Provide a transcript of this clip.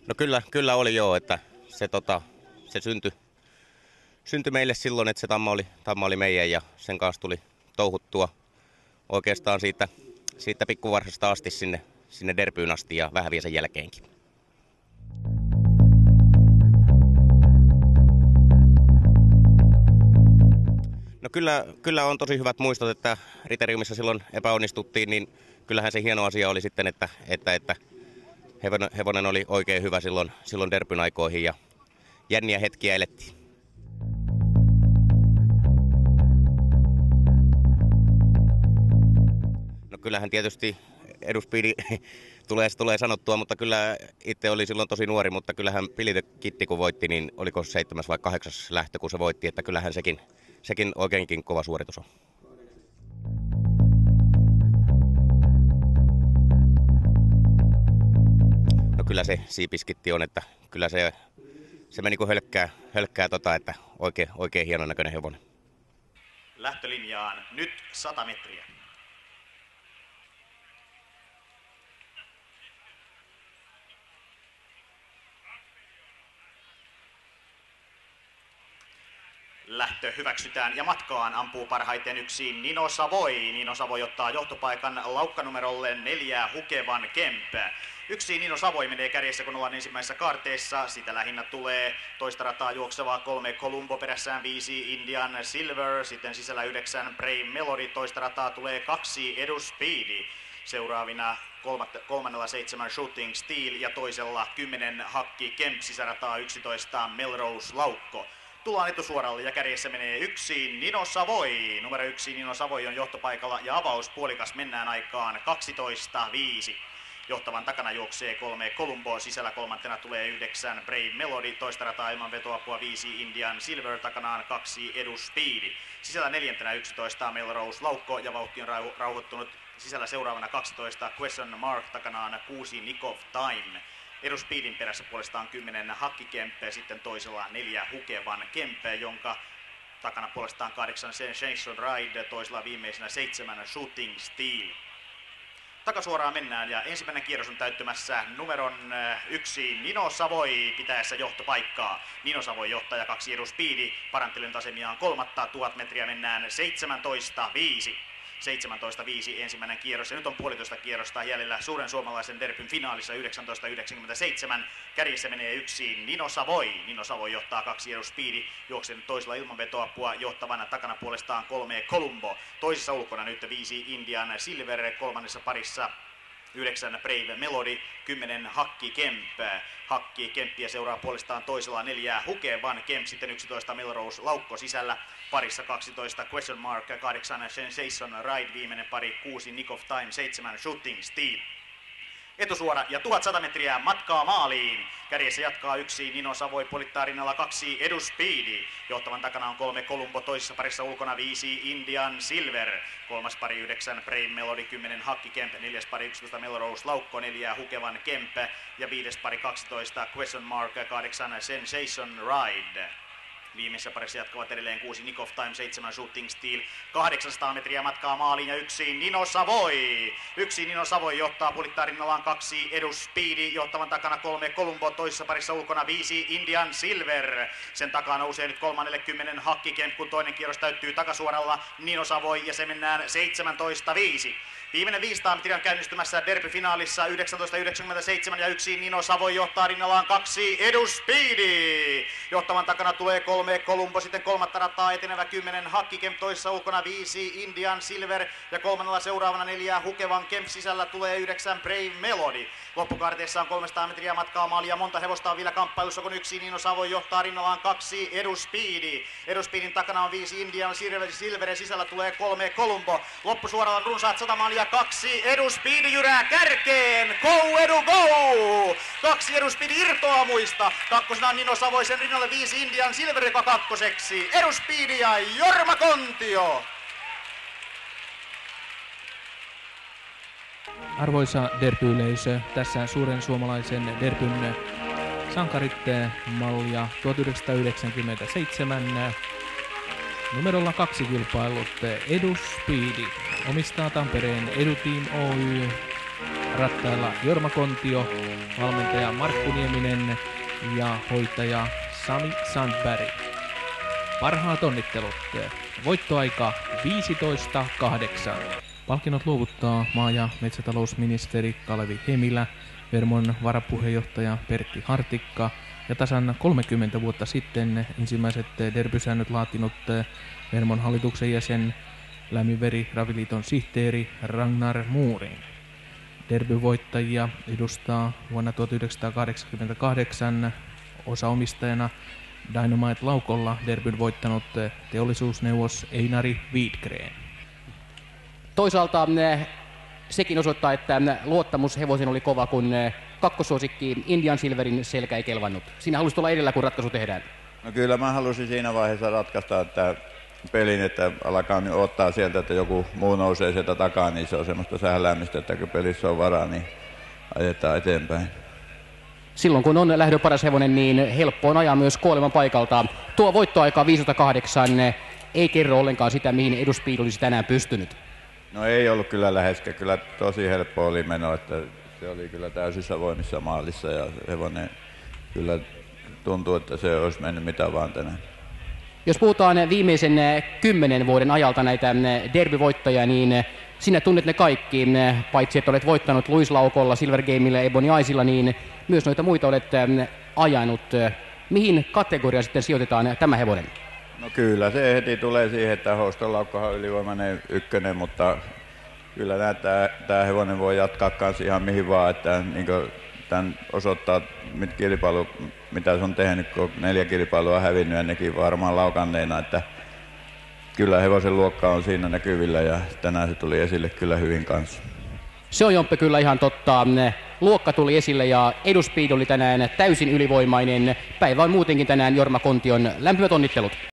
No kyllä oli joo, että se syntyi meille silloin, että se tamma oli meidän ja sen kanssa tuli touhuttua oikeastaan siitä pikkuvarhasta asti sinne derbyyn asti ja vähän vielä sen jälkeenkin. No kyllä on tosi hyvät muistot, että Riteriumissa silloin epäonnistuttiin, niin kyllähän se hieno asia oli sitten, että hevonen oli oikein hyvä silloin derbyn aikoihin ja jänniä hetkiä elettiin. No kyllähän tietysti Eduspiidi tulee sanottua, mutta kyllä itse oli silloin tosi nuori, mutta kyllähän Billy the Kid kun voitti, niin oliko 7. vai 8. lähtö, kun se voitti, että kyllähän sekin oikeinkin kova suoritus on. No kyllä se siipiskitti on, että kyllä se meni kuin hölkkää että oikein hienon näköinen hevonen. Lähtölinjaan nyt 100 metriä. Lähtö hyväksytään ja matkaan ampuu parhaiten yksin Nino Savoy. Nino Savoy ottaa johtopaikan laukkanumerolle 4 Hukevan Kemp. Yksin Nino Savoy menee kärjessä, kun ollaan ensimmäisessä kaarteessa. Sitä lähinnä tulee toista rataa juoksevaa 3 Columbo, perässään 5 Indian Silver, sitten sisällä 9 Brave Melody, toista rataa tulee 2 Eduspidi. Seuraavina kolmannella 7 Shooting Steel ja toisella 10 Hakki Kemp, sisärataa 11 Melrose Laukko. Tullaan etusuoralle ja kärjessä menee yksin Nino Savoy. Numero 1 Nino Savoy on johtopaikalla ja avauspuolikas mennään aikaan 12.5. Johtavan takana juoksee 3 Columbo, sisällä kolmantena tulee 9 Brave Melody, toista rataa ilman vetoapua 5 Indian Silver, takanaan 2 Eduspidi. Sisällä neljäntenä 11 Melrose Laukko ja vauhti on rauhoittunut. Sisällä seuraavana 12 Question Mark, takanaan 6 Nick of Time. Eduspidin perässä puolestaan 10 Hakki Kemp, sitten toisella 4 Hukevan Kemp, jonka takana puolestaan 8 Sensation Ride, toisella viimeisenä 7 Shooting Steel. Takasuoraan mennään ja ensimmäinen kierros on täyttymässä numeron 1 Nino Savoy pitäessä johtopaikkaa. Nino Savoy johtaa ja 2 Eduspidi, parantelen asemiaan 3. 1000 metriä mennään 17.5. 17.5 ensimmäinen kierros ja nyt on puolitoista kierrosta jäljellä suuren suomalaisen derbyn finaalissa 1997. Kärjessä menee yksin Nino Savoy. Nino Savoy johtaa 2 Eduspidi, juoksee nyt toisella ilman vetoapua, johtavana takana puolestaan 3 Columbo. Toisessa ulkona nyt 5 Indian Silver, kolmannessa parissa 9 Brave Melody, 10 Hakki Kemp. Hakki Kemppiä seuraa puolestaan toisella 4 Hukevan Kemp, sitten 11 Melrose Laukko sisällä. Parissa 12 Question Mark, 8 Sensation Ride, viimeinen pari 6 Nick of Time, 7 Shooting Steel. Etusuora ja 1100 metriä matkaa maaliin. Kärjessä jatkaa 1 Nino Savoy, polittaa rinnalla 2 Eduspidi. Johtavan takana on 3 Columbo, toisessa parissa ulkona 5 Indian Silver. Kolmas pari 9 Brave Melody, 10 Hakki Kemp, neljäs pari 11 Melrose Laukko, 4 Hukevan Kemp ja viides pari 12 Question Mark, 8 Sensation Ride. Viimeisessä parissa jatkavat edelleen 6 Nick of Time, 7 Shooting Steel, 800 metriä matkaa maaliin ja 1 Nino Savoy. 1 Nino Savoy johtaa, pulittaa rinnallaan 2 Eduspidi, johtavan takana 3 Columbo, toisessa parissa ulkona 5 Indian Silver. Sen takaa nousee nyt 30 Hakki Kemp, kun toinen kierros täyttyy takasuoralla Nino Savoy ja se mennään 17.5. Viimeinen 500 metriä on käynnistymässä derbyfinaalissa 1997 ja 1 Nino Savoy johtaa rinnallaan 2 Eduspidi. Johtavan takana tulee 3 Columbo, sitten kolmatta rataa etenevä 10 Hakki Kemp, toisessa ulkona 5 Indian Silver ja kolmannella seuraavana 4 Hukevan Kemp, sisällä tulee 9 Brave Melody. Loppukaarteessa on 300 metriä matkaa maaliin ja monta hevosta on vielä kamppailussa, kun 1 Nino Savoy johtaa rinnallaan 2 Eduspidi. Eduspidin takana on 5 Indian Silver ja sisällä tulee 3 Columbo. Loppusuoralla on runsaat 100 maalia, 2 Eduspidi jyrää kärkeen. Go Edu go! 2 Eduspidi irtoaa muista. Kakkosena on Nino Savoy, sen rinnalle 5 Indian Silver, joka kakkoseksi. Eduspidi ja Jorma Kontio. Arvoisa derby-yleisö, tässä suuren suomalaisen derbyn sankarit mallia 1997. Numerolla 2 kilpailut Eduspidi omistaa Tampereen Edu Team Oy. rattailla Jorma Kontio, valmentaja Markku Nieminen ja hoitaja Sami Sandberg. Parhaat onnittelut. Voittoaika 15.8. Palkinnot luovuttaa maa- ja metsätalousministeri Kalevi Hemilä, Vermon varapuheenjohtaja Pertti Hartikka ja tasan 30 vuotta sitten ensimmäiset derbysäännöt laatinut Vermon hallituksen jäsen, Lämminveri Raviliiton sihteeri Ragnar Muuring. Derbyvoittajia edustaa vuonna 1988 osaomistajana Dynamite-laukolla derbyn voittanut teollisuusneuvos Einari Widgren. Toisaalta sekin osoittaa, että luottamus hevosen oli kova, kun kakkosuosikki Indian Silverin selkä ei kelvannut. Siinä halusit olla edellä, kun ratkaisu tehdään. No kyllä mä halusin siinä vaiheessa ratkaista että pelin, että alkaa nyt ottaa sieltä, että joku muu nousee sieltä takaa, niin se on semmoista sähläämistä, että kun pelissä on varaa, niin ajetaan eteenpäin. Silloin kun on lähdön paras hevonen, niin helppo on ajaa myös kuoleman paikalta. Tuo voittoaika 15.8 ei kerro ollenkaan sitä, mihin Edu Speed olisi tänään pystynyt. No ei ollut kyllä läheskään, kyllä tosi helppo oli meno, että se oli kyllä täysissä voimissa maalissa ja hevonen kyllä tuntuu, että se olisi mennyt mitä vaan tänään. Jos puhutaan viimeisen 10 vuoden ajalta näitä derbyvoittajia, niin sinä tunnet ne kaikki, paitsi että olet voittanut Luislaukolla, Silver Gameilla ja Ebony Icella, niin myös noita muita olet ajanut. Mihin kategoriaan sitten sijoitetaan tämä hevonen? No kyllä se heti tulee siihen, että Houstolaukkohan on ylivoimainen ykkönen, mutta kyllä tämä hevonen voi jatkaa kanssa ihan mihin vaan, että niin tämän osoittaa mitä se on tehnyt, kun 4 kilpailua hävinnyt ja nekin varmaan laukanneena, että kyllä hevosen luokka on siinä näkyvillä ja tänään se tuli esille kyllä hyvin kanssa. Se on Jomppe kyllä ihan totta. Luokka tuli esille ja Edu Speed oli tänään täysin ylivoimainen. Päivä on muutenkin tänään Jorma Kontion lämpimät onnittelut.